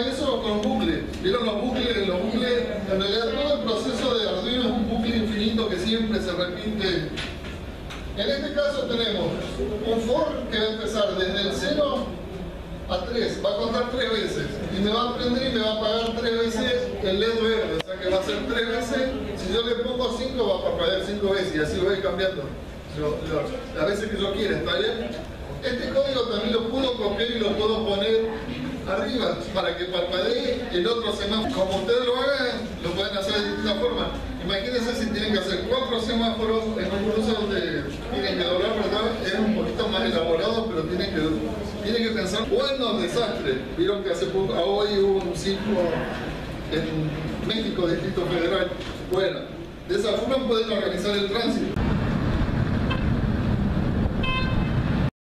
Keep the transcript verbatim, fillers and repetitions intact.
eso con bucles. ¿Vieron los bucles? Los bucles, en realidad todo el proceso de Arduino es un bucle infinito que siempre se repite. En este caso tenemos un for que va a empezar desde el cero a tres, va a contar tres veces y me va a prender y me va a apagar tres veces el L E D verde, o sea que va a ser tres veces. Si yo le pongo cinco va a parpadear cinco veces y así lo voy cambiando lo, lo, las veces que yo quiera, ¿está bien? Este código también lo puedo copiar y lo puedo poner arriba para que parpadee el otro semáforo. Como ustedes lo hagan, lo pueden hacer de distintas formas. Imagínense si tienen que hacer cuatro semáforos en un cruce donde tienen que doblar, ¿verdad? Es un poquito más elaborado, pero tienen que, tienen que pensar buenos desastres. Vieron que hace poco, hoy hubo un sismo en México, Distrito Federal. Bueno, de esa forma pueden organizar el tránsito.